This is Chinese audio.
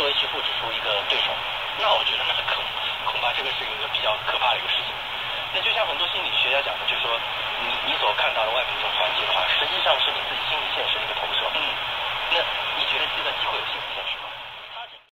会去布置出一个对手。 那我觉得恐怕这个是一个比较可怕的一个事情。 那就像很多心理学家讲的，就是说你所看到的外面这种环境的话，实际上是你自己心理现实的一个投射。 嗯， 那你觉得计算机会有心理